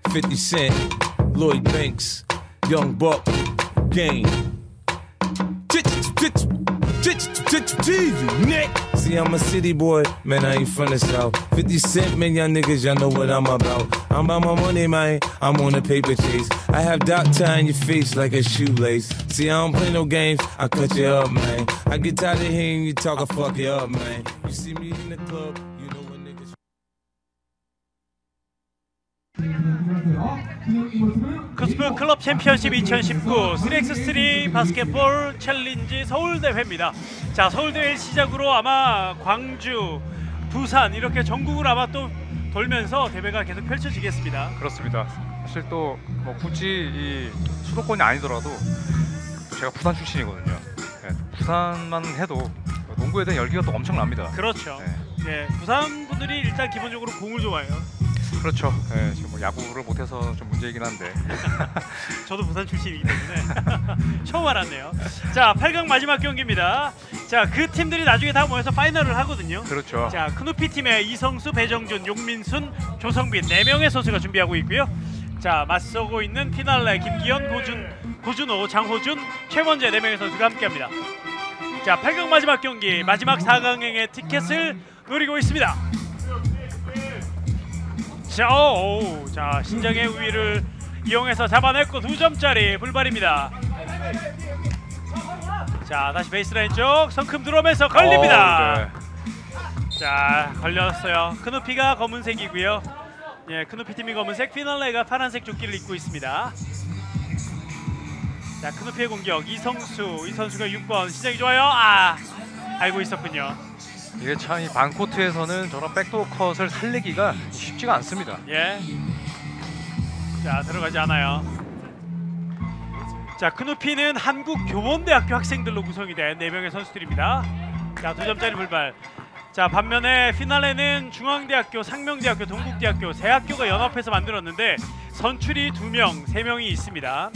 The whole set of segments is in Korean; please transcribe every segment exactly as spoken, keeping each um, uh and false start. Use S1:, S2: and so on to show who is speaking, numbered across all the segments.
S1: fifty Cent, Lloyd Banks, Young Buck, Game. See, I'm a city boy, man, I ain't from the South. fifty Cent, man, y'all niggas, y'all know what I'm about. I'm about my money, man, I'm on a paper chase. I have dot tie in your face like a shoelace. See, I don't play no games, I cut you up, man. I get tired of hearing you talk, I fuck you up, man. You see me in the club, you know what niggas...
S2: 쿠스프 클럽 챔피언십 이천십구 쓰리엑스쓰리 바스켓볼 챌린지 서울대회입니다. 자, 서울대회 시작으로 아마 광주, 부산 이렇게 전국을 아마 또 돌면서 대회가 계속 펼쳐지겠습니다.
S3: 그렇습니다. 사실 또 뭐 굳이 이 수도권이 아니더라도 제가 부산 출신이거든요. 네, 부산만 해도 농구에 대한 열기가 또 엄청납니다.
S2: 그렇죠.
S3: 네.
S2: 네, 부산 분들이 일단 기본적으로 공을 좋아해요.
S3: 그렇죠. 네, 지금 뭐 야구를 못해서 좀 문제이긴 한데.
S2: 저도 부산 출신이기 때문에 처음 알았네요. 자, 팔 강 마지막 경기입니다. 자, 그 팀들이 나중에 다 모여서 파이널을 하거든요.
S3: 그렇죠.
S2: 자, 크누피 팀의 이성수, 배정준, 용민순, 조성빈 네 명의 선수가 준비하고 있고요. 자, 맞서고 있는 피날레 김기현, 고준, 고준호, 장호준, 최원재 네 명의 선수가 함께합니다. 자, 팔 강 마지막 경기, 마지막 사 강행의 티켓을 노리고 있습니다. 자, 오, 자, 신장의 우위를 이용해서 잡아냈고 두 점짜리 불발입니다. 자, 다시 베이스라인 쪽 성큼 들어오면서 걸립니다.
S3: 오, 네.
S2: 자, 걸렸어요. 크누피가 검은색이고요. 예, 크누피 팀이 검은색, 피날레가 파란색 조끼를 입고 있습니다. 자, 크누피의 공격 이성수, 이 선수가 육 번 시작이 좋아요. 아, 알고 있었군요.
S3: 이게 참 이 반코트에서는 저런 백도어 컷을 살리기가 쉽지가 않습니다.
S2: 예. 자, 들어가지 않아요. 자, 크누피는 한국교원대학교 학생들로 구성이 된 네 명의 선수들입니다. 자, 두 점짜리 불발. 자, 반면에 피날레는 중앙대학교, 상명대학교, 동국대학교 세 학교가 연합해서 만들었는데 선출이 두 명, 세 명이 있습니다.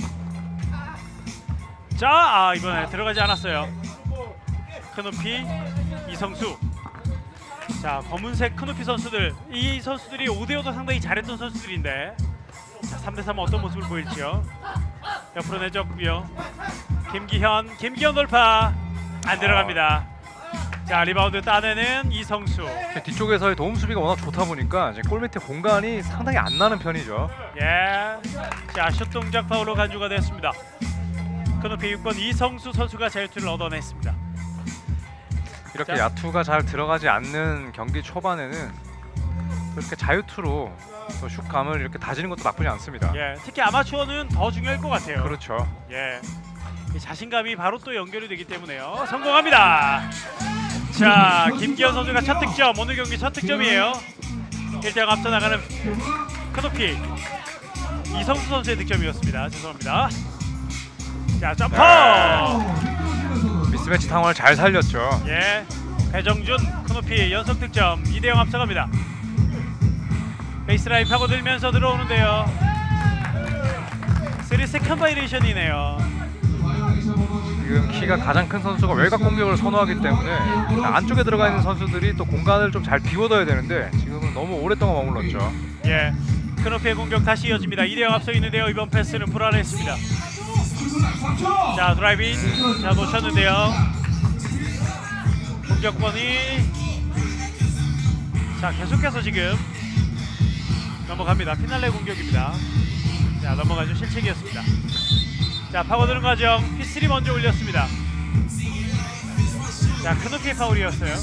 S2: 자, 아, 이번에 들어가지 않았어요. 크누피, 이성수. 자, 검은색 크누피 선수들, 이 선수들이 오 대 오도 상당히 잘했던 선수들인데 자, 삼 대 삼 어떤 모습을 보일지요. 옆으로 내줬고요. 김기현, 김기현 돌파 안 들어갑니다. 자, 리바운드 따내는 이성수.
S3: 뒤쪽에서의 도움 수비가 워낙 좋다 보니까 이제 골밑에 공간이 상당히 안 나는 편이죠.
S2: 예. 자, 슛 동작 파울로 간주가 됐습니다. 크누피 육 번 이성수 선수가 자유투를 얻어냈습니다.
S3: 이렇게
S2: 자.
S3: 야투가 잘 들어가지 않는 경기 초반에는 그렇게 자유투로 또 슛감을 이렇게 다지는 것도 나쁘지 않습니다.
S2: 예. 특히 아마추어는 더 중요할 것 같아요.
S3: 그렇죠.
S2: 예. 이 자신감이 바로 또 연결이 되기 때문에요. 성공합니다. 자, 김기현 선수가 첫 득점, 오늘 경기 첫 득점이에요. 일 대 영 앞서 나가는 크누피. 이성수 선수의 득점이었습니다. 죄송합니다. 자, 점퍼!
S3: 미스매치 상황을 잘 살렸죠.
S2: 예. 배정준, 크누피 연속 득점, 이 대 영 앞서갑니다. 베이스라인 파고들면서 들어오는데요. 쓰리 세컨 바이레이션이네요.
S3: 지금 키가 가장 큰 선수가 외곽 공격을 선호하기 때문에 안쪽에 들어가 있는 선수들이 또 공간을 좀 잘 비워둬야 되는데 지금은 너무 오랫동안 머물렀죠.
S2: 예. 크누피의 공격 다시 이어집니다. 이 대 영 앞서 있는데요. 이번 패스는 불안했습니다. 자, 드라이빙. 자, 놓쳤는데요. 공격권이 자, 계속해서 지금 넘어갑니다. 피날레 공격입니다. 자, 넘어가죠. 실책이었습니다. 자, 파고드는 과정. 피 쓰리 먼저 올렸습니다. 자, 크누피의 파울이었어요.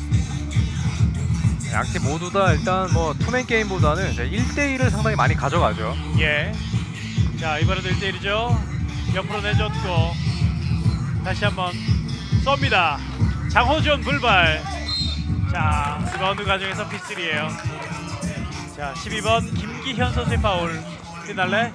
S3: 양팀 모두 다 일단 뭐 투맨 게임보다는 일 대 일을 상당히 많이 가져가죠.
S2: 예. 자, 이번에도 일 대 일이죠. 옆으로 내줬고 다시 한번 쏩니다. 장호준 불발. 자, 리바운드 과정에서 피 쓰리예요. 자, 십이 번 김기현 선수의 파울. 피날레.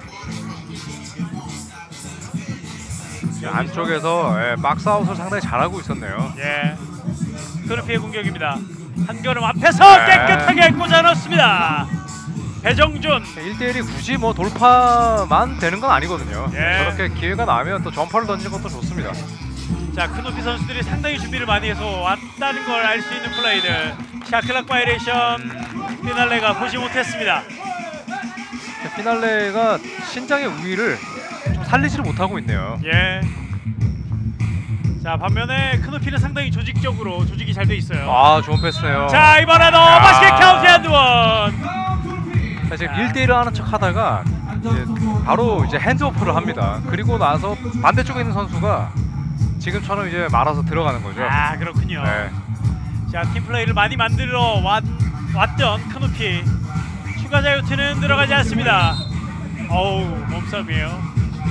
S3: 안쪽에서 예, 박스아웃을 상당히 잘하고 있었네요.
S2: 예. 크누피의 공격입니다. 한 걸음 앞에서
S3: 네.
S2: 깨끗하게 꽂아 넣습니다. 배정준.
S3: 일 대 일이 굳이 뭐 돌파만 되는 건 아니거든요.
S2: 예.
S3: 저렇게 기회가 나면 또 점퍼를 던지는 것도 좋습니다.
S2: 자, 크누피 선수들이 상당히 준비를 많이 해서 왔다는 걸 알 수 있는 플레이들. 샤클락 바이레이션. 피날레가 보지 못했습니다.
S3: 피날레가 신장의 우위를 좀 살리지를 못하고 있네요.
S2: 예. 자, 반면에 크누피는 상당히 조직적으로 조직이 잘 돼 있어요.
S3: 아, 좋은 패스네요.
S2: 자, 이번에도
S3: 야.
S2: 맛있게 카운트 앤드 원.
S3: 사실 일 대 일을 하는 척 하다가 이제 바로 이제 핸드오프를 합니다. 그리고 나서 반대쪽에 있는 선수가 지금처럼 이제 말아서 들어가는 거죠.
S2: 아, 그렇군요.
S3: 네.
S2: 자, 팀플레이를 많이 만들어 왔, 왔던 크누피. 추가 자유투는 들어가지 않습니다. 어우, 몸싸움이에요.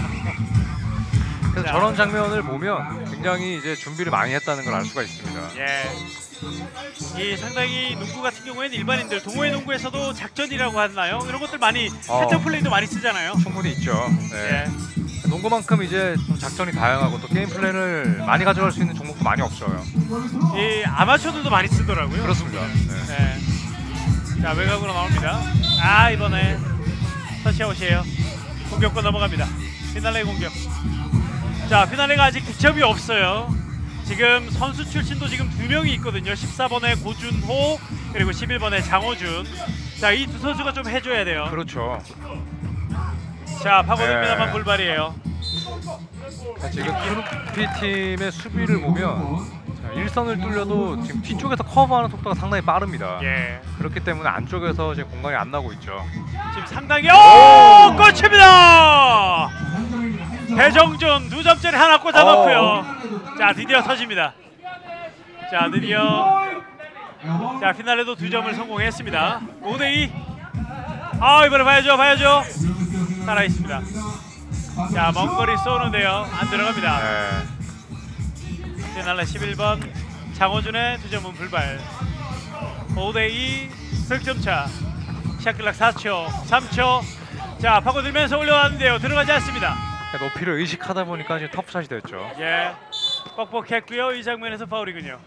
S3: 그래서
S2: 자.
S3: 저런 장면을 보면 굉장히 이제 준비를 많이 했다는 걸 알 수가 있습니다.
S2: 예. 이 상당히 농구 같은 경우에는 일반인들 동호회 농구에서도 작전이라고 하나요? 이런 것들 많이
S3: 어.
S2: 패턴 플레이도 많이 쓰잖아요.
S3: 충분히 있죠. 네.
S2: 예.
S3: 농구만큼 이제 좀 작전이 다양하고 또 게임 플랜을 많이 가져갈 수 있는 종목도 많이 없어요.
S2: 이 아마추어들도 많이 쓰더라고요.
S3: 그렇습니다. 네.
S2: 네. 자, 외곽으로 나옵니다. 아, 이번에 터치아웃이에요. 공격권 넘어갑니다. 피날레 공격. 자, 피날레가 아직 득점이 없어요. 지금 선수 출신도 지금 두 명이 있거든요. 십사 번에 고준호 그리고 십일 번에 장호준. 자, 이 두 선수가 좀 해줘야 돼요.
S3: 그렇죠.
S2: 자, 파고듭니다만
S3: 네.
S2: 골발이에요.
S3: 자, 지금 크누피 팀의 수비를 보면 자, 일선을 뚫려도 지금 뒤쪽에서 커버하는 속도가 상당히 빠릅니다.
S2: 예.
S3: 그렇기 때문에 안쪽에서 지금 공간이 안 나고 있죠.
S2: 지금 상당히 오! 꽂힙니다. 배정준 두 점짜리 하나 꽂아놓고요. 자, 드디어 터집니다. 자, 드디어 자, 피날레도 두 점을 성공했습니다. 오 대 이. 아, 이번에 봐야죠, 봐야죠. 살아있습니다. 자, 먼 거리 쏘는데요. 안 들어갑니다.
S3: 네.
S2: 피날레 십일 번 장호준의 두 점은 불발. 오 대 이 득점차. 샷클락 사 초, 삼 초. 자, 파고들면서 올려왔는데요. 들어가지 않습니다.
S3: 높이를 의식하다 보니까 지금 터프샷이 됐죠.
S2: 예, 뻑뻑했고요. 이 장면에서 파울이군요.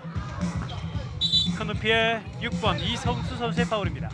S2: 크누피의 육 번 이성수 선수의 파울입니다.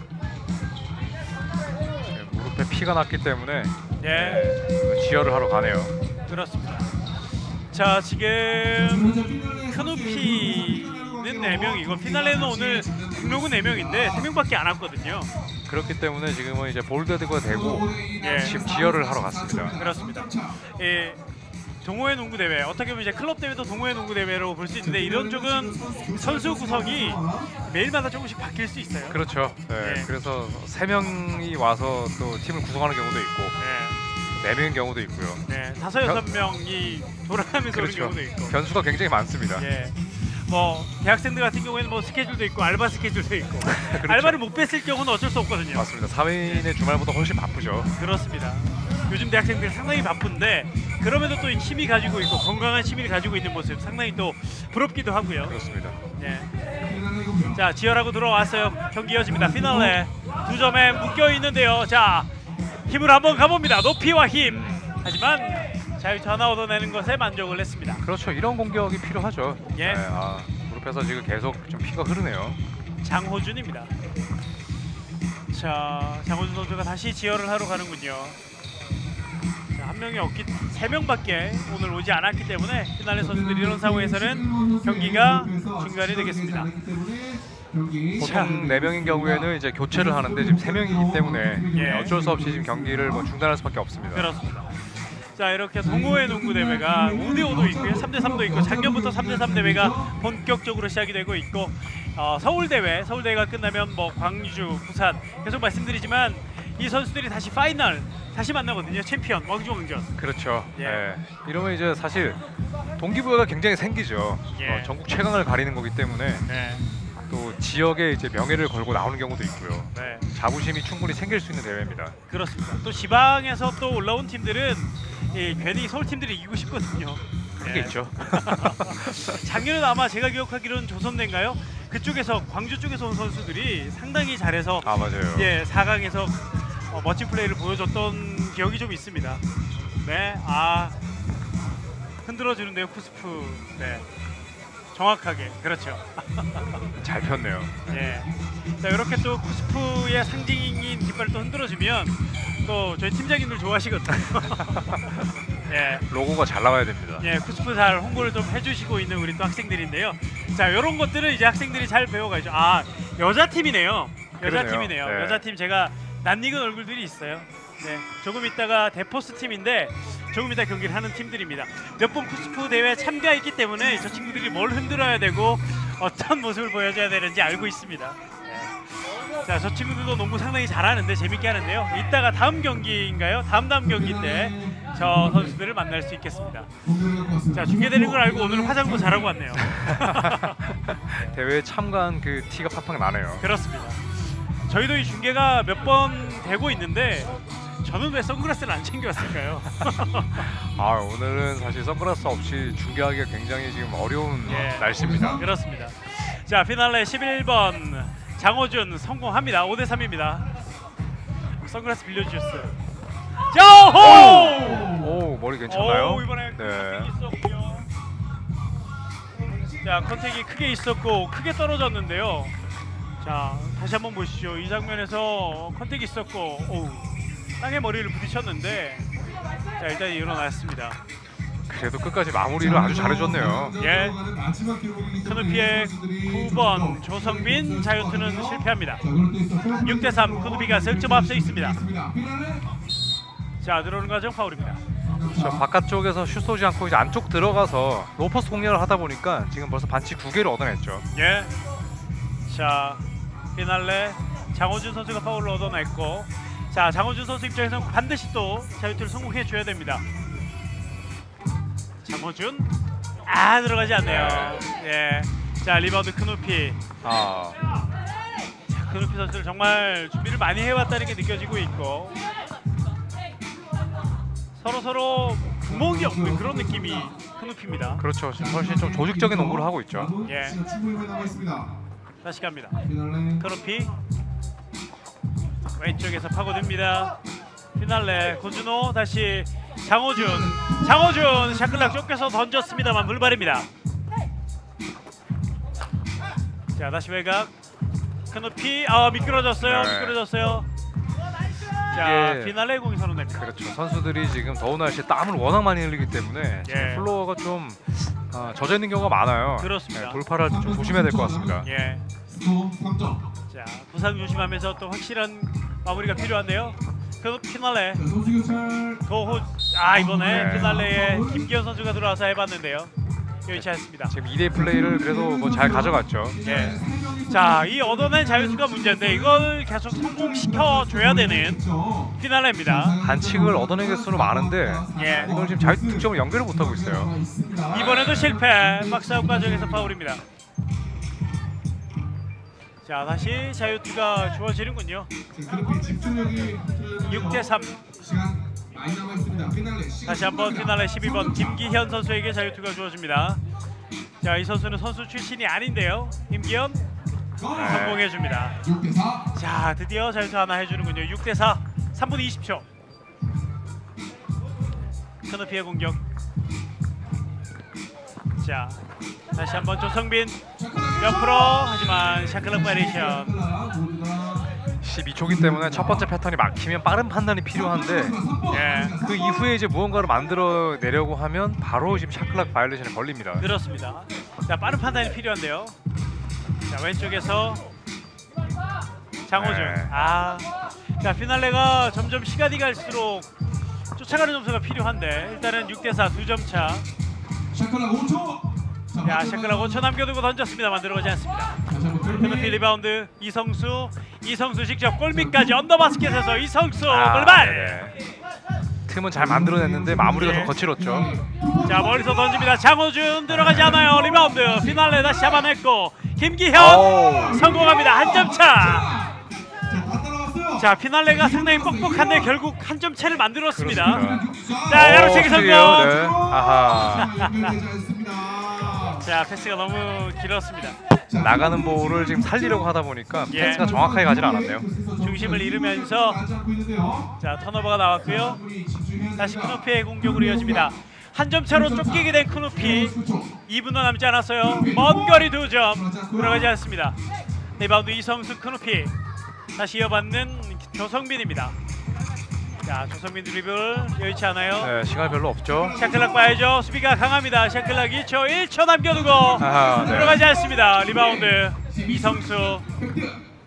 S3: 지금 무릎에 피가 났기 때문에
S2: 예,
S3: 지혈을 하러 가네요.
S2: 그렇습니다. 자, 지금 크누피는 네 명이고 피날레는 오늘 등록은 네 명인데 세 명밖에 안 왔거든요.
S3: 그렇기 때문에 지금은 이제 볼드가 되고
S2: 예,
S3: 지금 지혈을 하러 갔습니다.
S2: 그렇습니다. 예, 동호회 농구 대회, 어떻게 보면 이제 클럽 대회도 동호회 농구 대회로 볼 수 있는데 이런 쪽은 선수 구성이 매일마다 조금씩 바뀔 수 있어요.
S3: 그렇죠. 네.
S2: 예.
S3: 그래서 세 명이 와서 또 팀을 구성하는 경우도 있고
S2: 네,
S3: 네 명인 경우도 있고요.
S2: 네, 다섯 여섯 명이 돌아가면서
S3: 그렇죠.
S2: 오는 경우도 있고.
S3: 변수가 굉장히 많습니다.
S2: 예. 뭐 대학생들 같은 경우에는 뭐 스케줄도 있고 알바 스케줄도 있고
S3: 그렇죠.
S2: 알바를 못 뺐을 경우는 어쩔 수 없거든요.
S3: 맞습니다. 사회인의 주말보다 훨씬 바쁘죠.
S2: 그렇습니다. 요즘 대학생들이 상당히 바쁜데 그럼에도 또 취미 가지고 있고 건강한 취미를 가지고 있는 모습 상당히 또 부럽기도 하고요.
S3: 그렇습니다.
S2: 예. 자, 지혈하고 들어왔어요. 경기 이어집니다. 피날레 두 점에 묶여 있는데요. 자, 힘을 한번 가봅니다. 높이와 힘. 하지만 자유투 하나 얻어내는 것에 만족을 했습니다.
S3: 그렇죠. 이런 공격이 필요하죠.
S2: 예.
S3: 네, 아, 무릎에서 지금 계속 좀 피가 흐르네요.
S2: 장호준입니다. 자, 장호준 선수가 다시 지혈을 하러 가는군요. 자, 한 명이 없기, 세 명밖에 오늘 오지 않았기 때문에 피날레 선수들이 이런 상황에서는 경기가 중단이 되겠습니다.
S3: 보통 네 명인 경우에는 이제 교체를 하는데 지금 세 명이기 때문에
S2: 예.
S3: 어쩔 수 없이 지금 경기를 뭐 중단할 수밖에 없습니다.
S2: 그렇습니다. 자, 이렇게 동호회 농구 대회가 오 대 오도 있고요, 삼 대 삼도 있고 작년부터 삼 대 삼 대회가 본격적으로 시작이 되고 있고 어, 서울 대회, 서울 대회가 끝나면 뭐 광주, 부산 계속 말씀드리지만 이 선수들이 다시 파이널 다시 만나거든요. 챔피언 왕주 왕전.
S3: 그렇죠.
S2: 예.
S3: 예. 이러면 이제 사실 동기부여가 굉장히 생기죠.
S2: 예.
S3: 어, 전국 최강을 가리는 거기 때문에
S2: 네,
S3: 또 지역에 이제 명예를 걸고 나오는 경우도 있고요.
S2: 네,
S3: 자부심이 충분히 생길 수 있는 대회입니다.
S2: 그렇습니다. 또 지방에서 또 올라온 팀들은 이, 괜히 서울 팀들이 이기고 싶거든요.
S3: 그런 게
S2: 예.
S3: 있죠.
S2: 작년에 아마 제가 기억하기로는 조선대인가요? 그쪽에서 광주 쪽에서 온 선수들이 상당히 잘해서
S3: 아 맞아요.
S2: 예, 사 강에서 어, 멋진 플레이를 보여줬던 기억이 좀 있습니다. 네, 아 흔들어주는데요, 쿠스프. 네, 정확하게 그렇죠.
S3: 잘 폈네요.
S2: 예, 자, 이렇게 또 쿠스프의 상징인 깃발을 또 흔들어주면 또 저희 팀장님들 좋아하시거든요. 예,
S3: 로고가 잘 나와야 됩니다.
S2: 예, 쿠스프 잘 홍보를 좀 해주시고 있는 우리 또 학생들인데요. 자, 이런 것들은 이제 학생들이 잘 배워가죠. 아, 여자 팀이네요. 여자
S3: 그러네요.
S2: 팀이네요.
S3: 네.
S2: 여자 팀 제가 낯익은 얼굴들이 있어요. 네, 조금 있다가 데포스 팀인데 조금 이따 경기를 하는 팀들입니다. 몇 번 쿠스프 대회에 참가했기 때문에 저 친구들이 뭘 흔들어야 되고 어떤 모습을 보여줘야 되는지 알고 있습니다. 네. 자, 저 친구들도 농구 상당히 잘하는데 재밌게 하는데요. 이따가 다음 경기인가요? 다음 다음 경기 때 저 선수들을 만날 수 있겠습니다. 자, 중계되는 걸 알고 오늘 화장도 잘하고 왔네요.
S3: 대회에 참가한 그 티가 팍팍 나네요.
S2: 그렇습니다. 저희도 이 중계가 몇 번 되고 있는데 저는 왜 선글라스를 안 챙겨왔을까요?
S3: 아, 오늘은 사실 선글라스 없이 중계하기가 굉장히 지금 어려운
S2: 예.
S3: 날씨입니다.
S2: 그렇습니다. 자, 피날레 십일 번 장호준 성공합니다. 오 대 삼입니다. 선글라스 빌려주셨어요. 자, 호!
S3: 오, 머리 괜찮나요?
S2: 오, 이번에
S3: 네.
S2: 컨택이 있었고요. 자, 컨택이 크게 있었고 크게 떨어졌는데요. 자, 다시 한번 보시죠. 이 장면에서 컨택이 있었고 오, 땅에 머리를 부딪혔는데 자, 일단 일어났습니다.
S3: 그래도 끝까지 마무리를 아주 잘해줬네요.
S2: 예. 크누피의 구 번 조성빈 자유투는 실패합니다. 육 대 삼 크누피가 석점 앞서 있습니다. 자, 들어오는 과정 파울입니다.
S3: 저 바깥쪽에서 슛 쏘지 않고 이제 안쪽 들어가서 로퍼스 공략을 하다 보니까 지금 벌써 반칙 두 개를 얻어냈죠.
S2: 예. 자, 피날레 장호준 선수가 파울을 얻어냈고, 자, 장호준 선수 입장에서는 반드시 또 자유투를 성공해 줘야 됩니다. 장호준, 아, 들어가지 않네요. 예. 자, 리바운드 크누피.
S3: 아,
S2: 자, 크누피 선수는 정말 준비를 많이 해왔다는 게 느껴지고 있고, 서로 서로 구멍이 없는 그런 느낌이 크누피입니다.
S3: 그렇죠. 지금 훨씬 좀 조직적인 농구를 하고 있죠.
S2: 예. 다시 갑니다. 크누피 왼쪽에서 파고듭니다. 피날레 고준호 다시 장호준. 장호준 샤클락 쫓겨서 던졌습니다만 물발입니다. 자, 다시 외곽. 크누피 아, 미끄러졌어요.
S3: 네.
S2: 미끄러졌어요. 자,
S3: 이게-
S2: 피날레 공이 선언됩니다.
S3: 그렇죠. 선수들이 지금 더운 날씨에 땀을 워낙 많이 흘리기 때문에 지금
S2: 예.
S3: 플로어가 좀 어, 젖어 있는 경우가 많아요.
S2: 그렇습니다.
S3: 네, 돌파를 할 때 좀 조심해야 될 것 같습니다.
S2: 예. 자, 부상 조심하면서 또 확실한 마무리가 필요한데요. 그 피날레 도호. 아, 이번에
S3: 네.
S2: 피날레에 김기현 선수가 들어와서 해봤는데요. 여의치 않습니다.
S3: 지금 이 대 플레이를 그래도 뭐 잘 가져갔죠.
S2: 예. 자, 이 얻어낸 자유투가 문제인데 이걸 계속 성공시켜 줘야 되는 피날레입니다.
S3: 반칙을 얻어낸 개수는 많은데
S2: 예.
S3: 이걸 지금 잘 득점을 연결을 못하고 있어요.
S2: 이번에도 실패. 박사업 과정에서 파울입니다. 자, 다시 자유투가 주어지는군요. 육 대 삼. 다시 한번 피날레 십이 번 김기현 선수에게 자유투가 주어집니다. 자, 이 선수는 선수 출신이 아닌데요. 김기현 성공해줍니다. 자, 드디어 자유투 하나 해주는군요. 육 대 사. 삼 분 이십 초. 크누피의 공격. 자, 다시 한번 조성빈 옆으로. 하지만 샤클락 바리에이션.
S3: 십이 초기 때문에 첫 번째 패턴이 막히면 빠른 판단이 필요한데
S2: 예,
S3: 그 이후에 이제 무언가를 만들어 내려고 하면 바로 지금 샤클락 바이올레이션에 걸립니다.
S2: 그렇습니다. 자, 빠른 판단이 필요한데요. 자, 왼쪽에서 장호준.
S3: 네.
S2: 아, 자, 피날레가 점점 시간이 갈수록 쫓아가는 점수가 필요한데 일단은 육 대 사 두 점 차.
S4: 샤클락 오 초.
S2: 자, 샤클락 오 초 남겨두고 던졌습니다만 들어가지 않습니다. 크누피 리바운드 이성수. 이성수 직접 골밑까지 언더바스켓에서 이성수
S3: 아,
S2: 골발.
S3: 네네. 틈은 잘 만들어냈는데 마무리가
S2: 네.
S3: 더 거칠었죠.
S2: 자, 멀리서 던집니다. 장호준 들어가지 않아요. 리바운드 피날레 다시 잡아냈고 김기현
S3: 오.
S2: 성공합니다. 한 점 차.
S4: 다 따라왔어요.
S2: 자, 피날레가 상당히 뻑뻑한데 결국 한 점 차를 만들었습니다.
S3: 그렇습니다.
S2: 자, 야로체기
S3: 오,
S2: 성공.
S3: 클리어, 네. 아하.
S4: 연결되지 않습니다.
S2: 자, 패스가 너무 길었습니다.
S3: 나가는 볼을 지금 살리려고 하다 보니까
S2: 예.
S3: 패스가 정확하게 가질 않았네요.
S2: 중심을 잃으면서 자, 턴오버가 나왔고요. 다시 크누피의 공격으로 이어집니다. 한 점 차로 쫓기게 된 크누피. 이 분도 남지 않았어요. 먼 거리 두 점 들어가지 않습니다. 리바운드 이성수 크누피. 다시 이어받는 조성빈입니다. 자, 조성빈 드리블 여의치 않아요.
S3: 네, 시간이 별로 없죠.
S2: 샤클락 봐야죠. 수비가 강합니다. 샤클락 이 초 일 초 남겨두고
S3: 아하, 네.
S2: 들어가지 않습니다. 리바운드 이성수.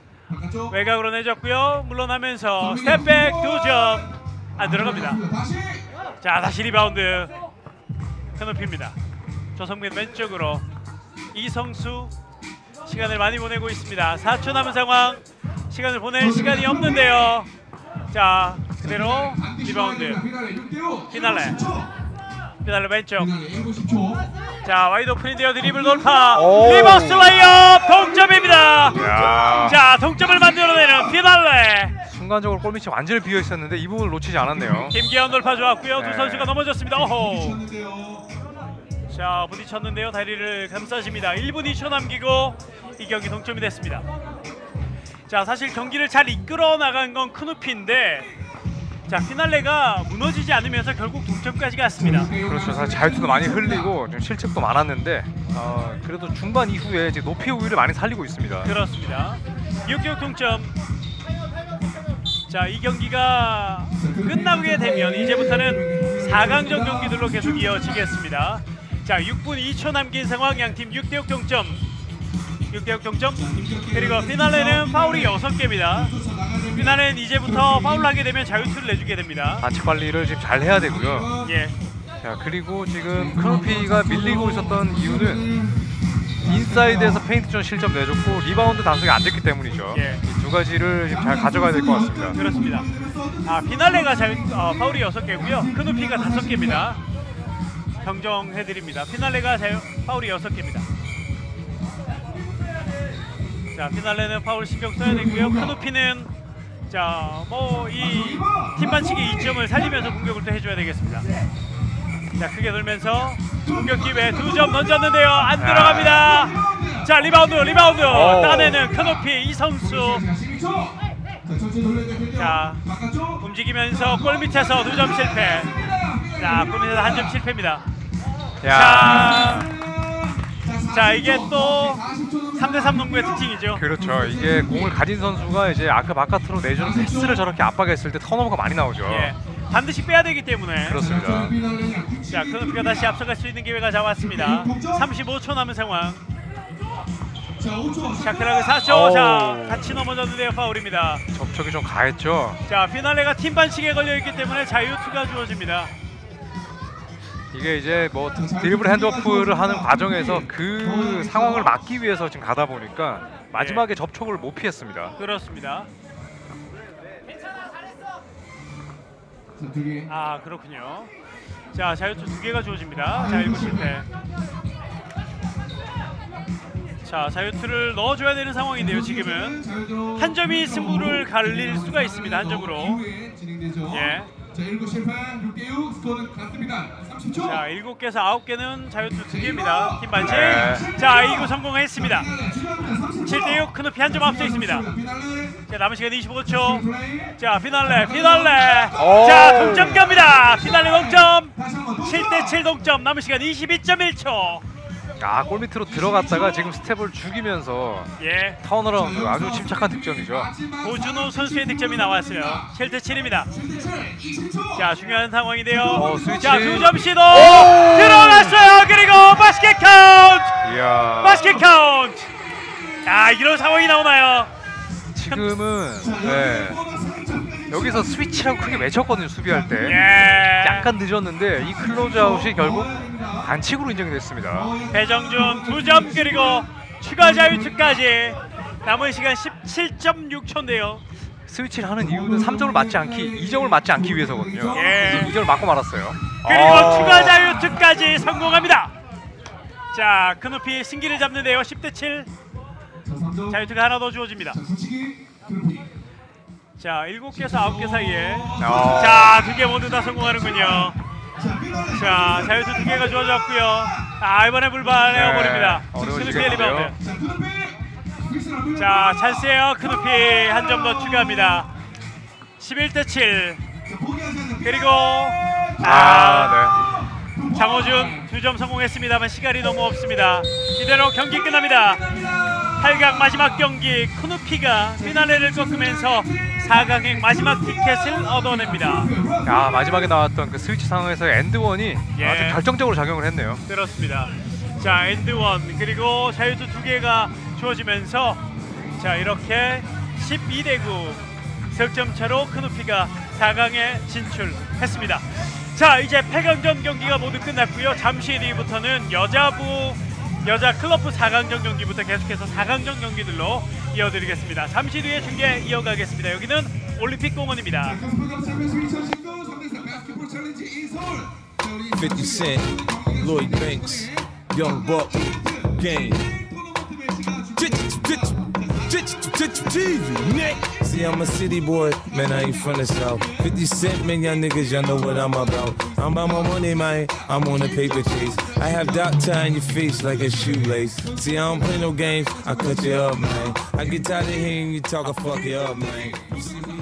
S4: 안쪽.
S2: 외곽으로 내줬고요. 물러나면서 스텝백 두 점 안 들어갑니다.
S4: 다시.
S2: 자, 다시 리바운드. 크누피입니다. 조성민 왼쪽으로 이성수 시간을 많이 보내고 있습니다. 사 초 남은 상황. 시간을 보낼 시간이 없는데요. 자, 그대로 리바운드. 피날레. 피날레 왼쪽. 자, 와이드 오픈인데요. 드리블 돌파.
S3: 오.
S2: 리버스 레이업 동점입니다.
S3: 야.
S2: 자, 동점을 만들어내는 피날레.
S3: 순간적으로 골밑이 완전히 비어 있었는데 이 부분을 놓치지 않았네요.
S2: 김기현 돌파 좋았고요.
S3: 네.
S2: 두 선수가 넘어졌습니다. 오호. 자, 부딪혔는데요. 다리를 감싸집니다. 일 분 이 초 남기고 이 경기 동점이 됐습니다. 자, 사실 경기를 잘 이끌어 나간 건 크누피인데, 자, 피날레가 무너지지 않으면서 결국 동점까지 갔습니다.
S3: 그렇죠. 사실 자유투도 많이 흘리고 좀 실책도 많았는데 어, 그래도 중반 이후에 이제 높이 우위를 많이 살리고 있습니다.
S2: 그렇습니다. 육 대 육 동점. 자, 이 경기가 끝나게 되면 이제부터는 사 강전 경기들로 계속 이어지겠습니다. 자, 육 분 이 초 남긴 상황. 양팀 육 대 육 동점. 육 대 육 동점. 그리고 피날레는 파울이 여섯 개입니다. 피날레는 이제부터 파울을 하게 되면 자유투를 내주게 됩니다.
S3: 반칙 관리를 지금 잘 해야 되고요.
S2: 예.
S3: 자, 그리고 지금 크누피가 밀리고 있었던 이유는 인사이드에서 페인트전 실점 내줬고 리바운드 단속이 안 됐기 때문이죠.
S2: 예.
S3: 이 두 가지를 지금 잘 가져가야 될 것 같습니다.
S2: 그렇습니다. 아, 피날레가 자유, 어, 파울이 여섯 개고요. 크누피가 다섯 개입니다. 정정해드립니다. 피날레가 자유, 파울이 여섯 개입니다. 자, 피날레는 파울 신경 써야 되고요. 크누피는 자, 뭐 이 팀 반칙의 이 점을 살리면서 공격을 또 해줘야 되겠습니다. 자, 크게 돌면서 공격 기회 두 점 던졌는데요. 안 들어갑니다. 자, 리바운드 리바운드
S3: 오.
S2: 따내는 크누피 이성수. 자, 움직이면서 골 밑에서 두 점 실패. 자, 골 밑에서 한 점 실패입니다.
S3: 야.
S2: 자, 자, 이게 또 삼 대 삼 농구의 특징이죠.
S3: 그렇죠. 이게 공을 가진 선수가 이제 아크 바깥으로 내주는 패스를 저렇게 압박했을 때 턴오버가 많이 나오죠.
S2: 예, 반드시 빼야 되기 때문에.
S3: 그렇습니다.
S2: 자, 크누피가 다시 앞서갈 수 있는 기회가 잡았습니다. 삼십오 초 남은 상황. 샤클락을 사 초.
S3: 오.
S2: 자, 같이 넘어졌는데요. 파울입니다.
S3: 접촉이 좀 가했죠.
S2: 자, 피날레가 팀 반칙에 걸려있기 때문에 자유투가 주어집니다.
S3: 이게 이제 뭐 드리블 핸드오프를 하는 과정에서 그 상황을 막기 위해서 지금 가다 보니까 마지막에 접촉을 못 피했습니다.
S2: 그렇습니다. 아, 그렇군요. 자, 자유투 두 개가 주어집니다. 자, 일곱 실패. 자, 자유투를 넣어줘야 되는 상황인데요. 지금은 한 점이 승부를 가릴 수가 있습니다. 한 점으로. 예.
S4: 자, 일곱 실패, 육 대 육, 스코어는 같습니다. 삼십 초.
S2: 자, 일곱 개에서 아홉 개는 자유투 두 개입니다. 팀 반칙.
S3: 네.
S2: 자, 이 구 성공했습니다. 칠 대 육, 크누피 한 점 앞서 있습니다. 자, 남은 시간 이십오 초. 자, 피날레, 피날레.
S3: 오.
S2: 자, 동점 갑니다. 피날레 동점. 칠 대 칠 동점. 남은 시간 이십이 점 일 초.
S3: 아, 골 밑으로 들어갔다가 지금 스텝을 죽이면서
S2: 예,
S3: 턴어라운드 아주 침착한 득점이죠.
S2: 고준호 선수의 득점이 나왔어요. 칠 대 칠입니다. 자, 중요한 상황인데요.
S3: 어, 스위치.
S2: 자, 두 점 시도 들어갔어요. 그리고 바스켓 카운트.
S3: 이야.
S2: 바스켓 카운트. 아, 이런 상황이 나오나요?
S3: 지금은 네. 여기서 스위치라고 크게 외쳤거든요. 수비할 때.
S2: 예.
S3: 약간 늦었는데 이 클로즈아웃이 결국 반칙으로 인정이 됐습니다.
S2: 배정준 두 점 그리고 추가 자유투까지. 남은 시간 십칠 점 육 초인데요.
S3: 스위치를 하는 이유는 삼 점을 맞지 않기, 이 점을 맞지 않기 위해서거든요.
S2: 예.
S3: 이 점을 맞고 말았어요.
S2: 그리고
S3: 아.
S2: 추가 자유투까지 성공합니다. 자, 크누피 승기를 잡는데요. 십 대 칠. 자유투가 하나 더 주어집니다. 자, 일곱 개에서 아홉 개 사이에.
S3: 어.
S2: 자, 두 개 모두 다 성공하는군요. 자, 자유투 두 개가 주어졌고요. 아, 이번에 불발해어 버립니다.
S3: 네,
S2: 크누피의
S3: 어려워지겠는데요.
S2: 리바운드. 자, 찬스예요. 크누피 한 점 더 추가합니다. 십일 대 칠. 그리고 아,
S3: 아,
S2: 장호준 두 점 성공했습니다만 시간이 너무 없습니다. 이대로 경기 끝납니다. 팔 강 마지막 경기, 크누피가 피날레를 꺾으면서 사 강행 마지막 티켓을 얻어냅니다.
S3: 네. 아, 마지막에 나왔던 그 스위치 상황에서 엔드원이
S2: 예.
S3: 아주 결정적으로 작용을 했네요.
S2: 그렇습니다. 자, 엔드원 그리고 자유투 두 개가 주어지면서 자, 이렇게 십이 대 구 석점 차로 크누피가 사 강에 진출했습니다. 자, 이제 팔 강전 경기가 모두 끝났고요. 잠시 뒤부터는 여자부 여자 클럽부 사 강전 경기부터 계속해서 사 강전 경기들로 이어드리겠습니다. 잠시 뒤에 중계 이어가겠습니다. 여기는 올림픽 공원입니다.
S1: fifty Cent, Lloyd Banks, Young Buck, Game. See, I'm a city boy, man, I ain't from the south. fifty Cent, man, y'all niggas, y'all know what I'm about. I'm about my money, man, I'm on a paper chase. I have doctor in your face like a shoelace. See, I don't play no games, I cut you up, man. I get tired of hearing you talk, I fuck you up, man. You see me